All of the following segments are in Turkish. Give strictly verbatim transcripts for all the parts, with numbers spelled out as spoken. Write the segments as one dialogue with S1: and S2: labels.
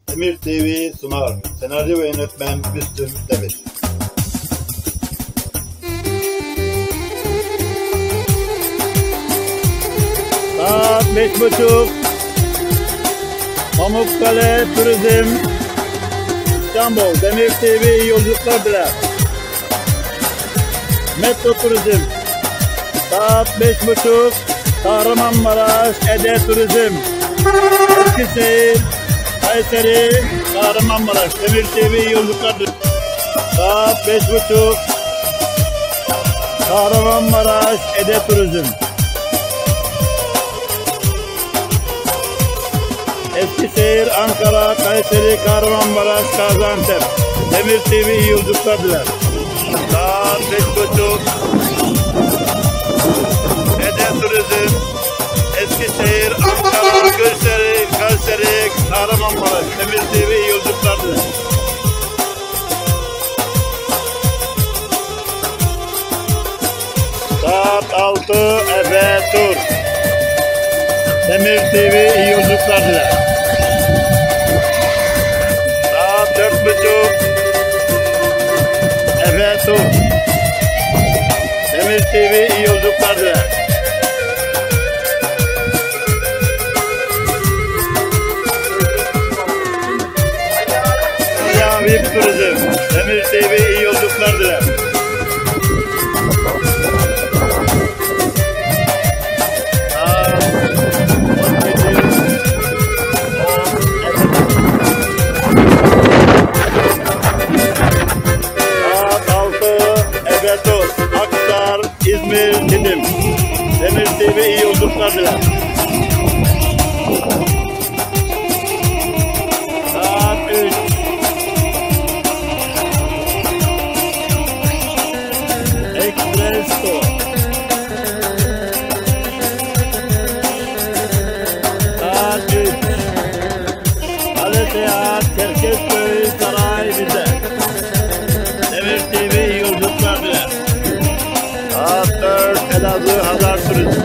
S1: Emir T V sunar. Senaryo ve yönetmen Müslüm Demir. Saat beş buçuk. Pamukkale Turizm İstanbul. Demir T V yolculuklar diler. Metro Turizm. Saat beş buçuk. Kahramanmaraş Ede Turizm. Eskişehir, Kayseri, Kahramanmaraş Demir T V yolculuklar diler. Saat beş buçuk. Kahramanmaraş Ede Turizm. Eskişehir, Ankara, Kayseri, Kahramanmaraş, Gaziantep Demir T V yolculuklar diler. Saat beş buçuk. Ede Turizm, Eskişehir, Ankara, Kayseri, Kayseri, Kahramanmaraş Demir T V yolculuklar diler. Saat altı. Efe Tur Demir T V iyi yolculuklar diler. Saat dört buçuk. Efe Tur Demir T V iyi yolculuklar diler. Ya V I P Turizm Demir T V iyi yolculuklar diler. İzmir, Didim Demir T V iyi yolculuklar diler. Saat üç. Expresso. Saat üç. Kale Seyahat, Çerkezköy, Saray Bize Demir T V iyi yolculuklar diler. Saat dört. Elazığ Hazar Turizm.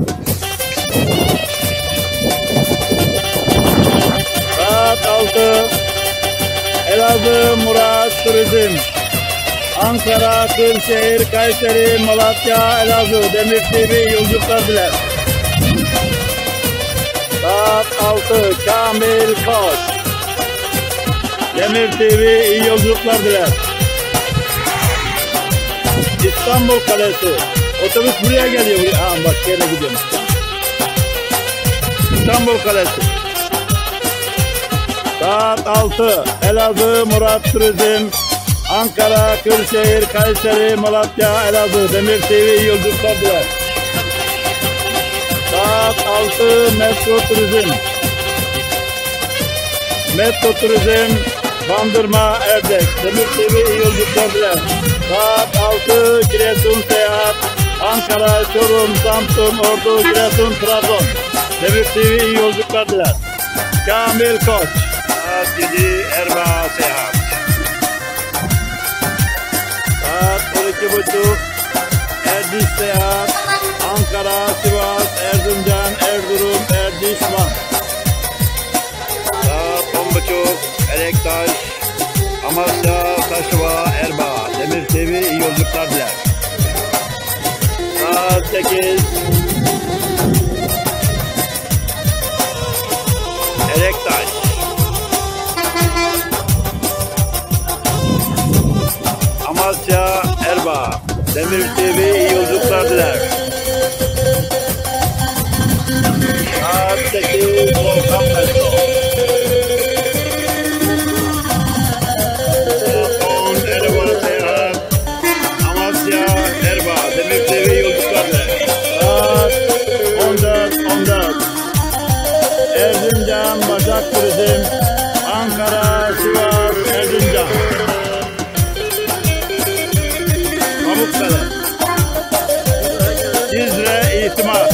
S1: Saat altı. Elazığ Murat Turizm. Ankara, Kırşehir, Kayseri, Malatya, Elazığ Demir T V yolculuklar diler. Saat altı. Kamil Koç Demir T V iyi yolculuklar diler. İstanbul Kalesi. Otobüs buraya geliyor. Buraya. Ha, bak yine gidiyorum. İstanbul Kalesi. Saat altı. Elazığ Murat Turizm. Ankara, Kırşehir, Kayseri, Malatya, Elazığ Demir T V yolculuklar diler. Saat altı. Metro Turizm. Metro Turizm. Bandırma Erdek Demir T V yolculuklar diler. Saat altı. Giresun Seyahat. Ankara, Çorum, Samsun, Ordu, Giresun, Trabzon Demir T V iyi yolculuklar diler. Kamil Koç. Saat yedi. Erbaa Seyahat. Saat on iki buçuk. Erdiş Seyahat. Ankara, Sivas, Erzincan, Erzurum, Erdiş, Van. Saat on buçuk. Elektaş, Amasya, Taşova, Erbaa Demir T V iyi yolculuklar diler. Saat sekiz. Elektaş, Amasya, Erbaa Demir T V iyi yolculuklar diler. Saat sekiz. Volkan Metro. Erzincan Başak Turizm. Ankara, Sivas, Erzincan. Pamukkale. Cizre İhtimal.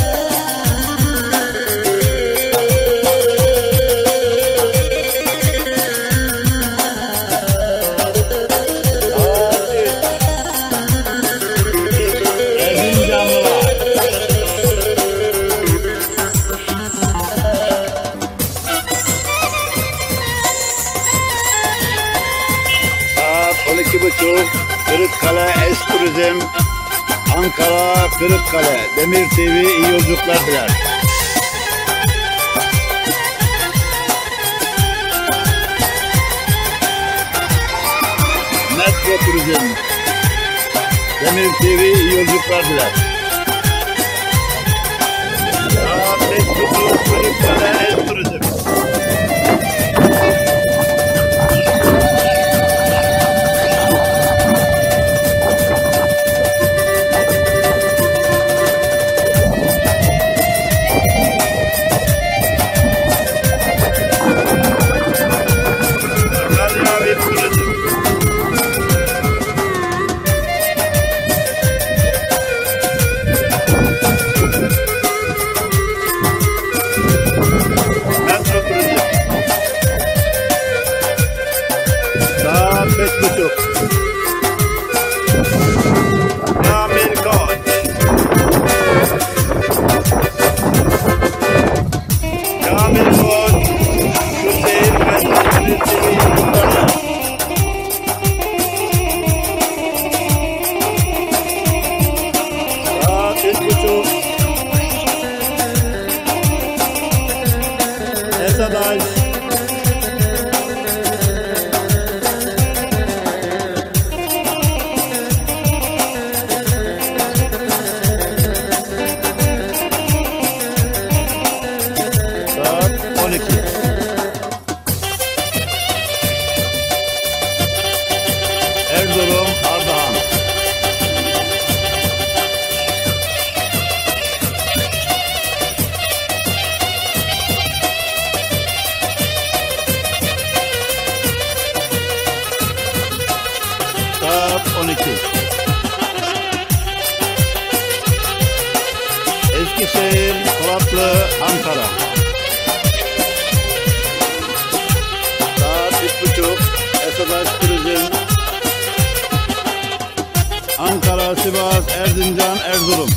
S1: buçuk, Kırıkkale Es-Turizm, Ankara Kırıkkale. Demir T V iyi yolculuklar diler. Metro Turizm, Demir T V iyi yolculuklar diler. Saat beş buçuk, Kırıkkale Es-Turizm. Beş buçuk. Kamil Koç. Kamil Koç. Hüseyin Mesut Yılmaz. Saat üç buçuk. Esadaş. Erzurum, Ardahan. Saat on iki. Eskişehir, Polatlı, Ankara. Saat üç buçuk. Esadaş Turizm. Ankara, Sivas, Erzincan, Erzurum.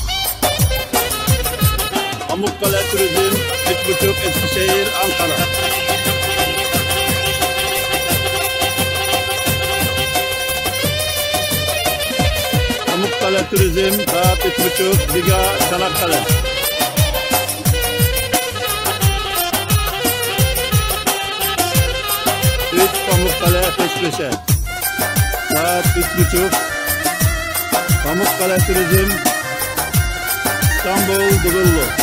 S1: Pamukkale Turizm, üç buçuk, Eskişehir, Ankara. Pamukkale Turizm, saat üç buçuk, Biga, Çanakkale. üç Pamukkale peş peşe. Saat üç buçuk. Pamukkale Turizm, İstanbul, Dubullu.